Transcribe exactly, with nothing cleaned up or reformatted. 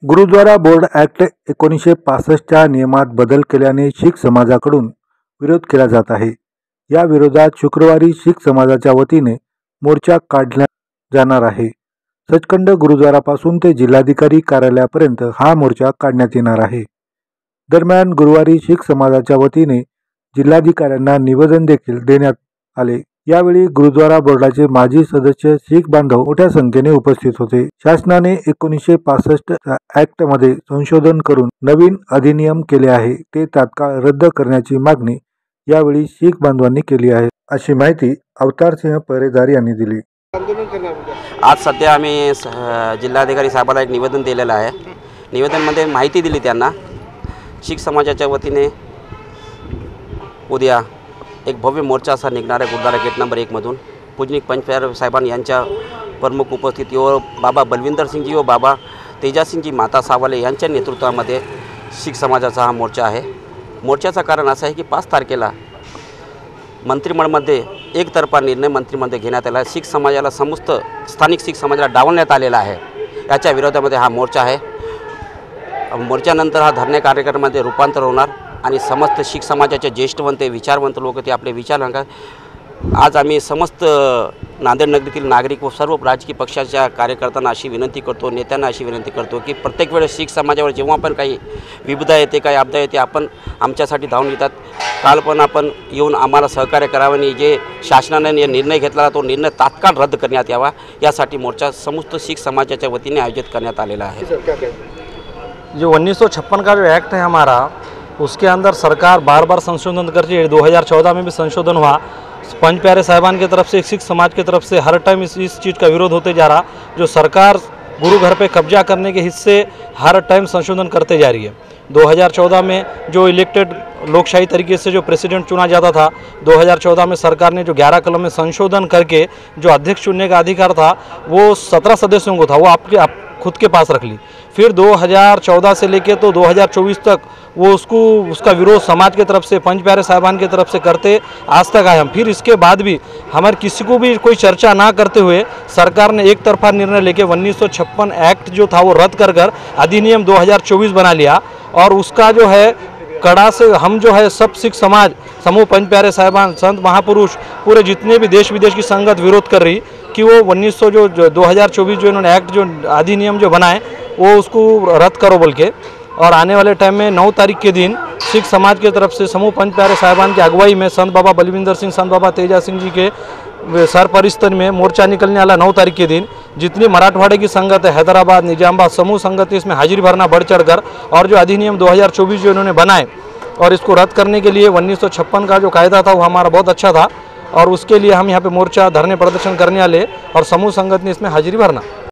Gurdwara board act एकोणीसशे पासष्टच्या नियमात बदल केल्याने शीख समाजाकडून विरोध केला जात आहे। या विरोधात शुक्रवारी शीख समाजाच्या वतीने मोर्चा काढण्यात जाणार आहे। सचखंड गुरुद्वारापासून ते जिल्हाधिकारी कार्यालयापर्यंत हा मोर्चा काढण्यात येणार आहे। दरम्यान गुरुवारी शीख समाजाच्या वतीने जिल्हाधिकाऱ्यांना निवेदन देखील देण्यात आले। यावेळी गुरुद्वारा बोर्डाचे माजी सदस्य शीख बांधव मोठ्या संख्येने उपस्थित होते। शासनाने एकोणीसशे पासष्ट ॲक्ट मध्ये संशोधन करून नवीन अधिनियम केले आहे, ते तात्काळ रद्द करण्याची मागणी यावेळी शीख बांधवांनी केली आहे, अशी माहिती अवतारसिंह पहरेदार यांनी दिली। आज सध्या आम्ही जिल्हाधिकारी साहेबांना एक निवेदन दिलेलं आहे। निवेदनमध्ये माहिती दिली त्यांना शीख समाजाच्या वतीने उद्या एक भव्य मोर्चा असा निघणार आहे गुरुद्वारा गेट नंबर एक मधून। पूजनिक पंचप्यारे साहेबांनी यांच्या प्रमुख उपस्थितीवर बाबा बलविंदर सिंगजी व बाबा तेजासिंगजी माता सावले यांच्या नेतृत्वामध्ये शीख समाजाचा हा मोर्चा आहे। मोर्चाचं कारण असं आहे की पाच तारखेला मंत्रिमंडळामध्ये एकतर्फा निर्णय मंत्रिमंडळ घेण्यात आला। शीख समाजाला समस्त स्थानिक शीख समाजाला डावलण्यात आलेला आहे। याच्या विरोधामध्ये हा मोर्चा आहे। मोर्चानंतर हा धरणे कार्यक्रमामध्ये रूपांतर होणार आणि समस्त शीख समाजाचे ज्येष्ठवंत विचारवंत लोक ते आपले विचार सांगतात। आज आम्ही समस्त नांदेड नगरीतील नागरिक व सर्व राजकीय पक्षाच्या कार्यकर्त्यांना अशी विनंती करतो, नेत्यांना अशी विनंती करतो की प्रत्येक वेळेस शीख समाजावर जेव्हा पण काही विपदा येते, काही आपदा येते, आपण आमच्यासाठी धावून येतात। काल पण आपण येऊन आम्हाला सहकार्य करावे आणि जे शासनाने निर्णय घेतला तो निर्णय तात्काळ रद्द करण्यात यावा, यासाठी मोर्चा समस्त शीख समाजाच्या वतीने आयोजित करण्यात आलेला आहे। जो उन्नीस सौ छप्पन का जो एक्ट है हमारा, उसके अंदर सरकार बार बार संशोधन करती है। दो हज़ार चौदह में भी संशोधन हुआ। पंच प्यारे साहिबान की तरफ से, सिख समाज की तरफ से हर टाइम इस इस चीज़ का विरोध होते जा रहा। जो सरकार गुरु घर पे कब्जा करने के हिस्से हर टाइम संशोधन करते जा रही है। दो हज़ार चौदह में जो इलेक्टेड लोकशाही तरीके से जो प्रेसिडेंट चुना जाता था, दो हज़ार चौदह में सरकार ने जो ग्यारह कलम में संशोधन करके जो अध्यक्ष चुनने का अधिकार था वो सत्रह सदस्यों को था, वो आपके आप खुद के पास रख ली। फिर दो हज़ार चौदह से लेके तो दो हज़ार चौबीस तक वो उसको उसका विरोध समाज की तरफ से, पंच प्यारे साहिबान की तरफ से करते आज तक आए हम। फिर इसके बाद भी हमारे किसी को भी कोई चर्चा ना करते हुए सरकार ने एक तरफा निर्णय लेके उन्नीस सौ छप्पन एक्ट जो था वो रद्द कर कर अधिनियम दो हज़ार चौबीस बना लिया। और उसका जो है कड़ा से हम जो है सब सिख समाज समूह पंच प्यारे साहिबान संत महापुरुष पूरे जितने भी देश विदेश की संगत विरोध कर रही कि वो उन्नीस सौ जो, जो दो हज़ार चौबीस जो इन्होंने एक्ट जो अधिनियम जो बनाए वो उसको रद्द करो बोल के। और आने वाले टाइम में नौ तारीख के दिन सिख समाज की तरफ से समूह पंच प्यारे साहिबान की अगुवाई में संत बाबा बलविंदर सिंह, संत बाबा तेजा सिंह जी के सरपरिस्तर में मोर्चा निकलने वाला नौ तारीख के दिन। जितनी मराठवाड़े की संगत है, हैदराबाद, निजामाबाद समूह संगत है, इसमें हाजिरी भरना बढ़ चढ़ कर। और जो अधिनियम दो हज़ार चौबीस जो इन्होंने बनाए और इसको रद्द करने के लिए उन्नीस सौ छप्पन का जो कायदा था वो हमारा बहुत अच्छा था। और उसके लिए हम यहाँ पे मोर्चा धरने प्रदर्शन करने वाले और समूह संगत ने इसमें हाजिरी भरना।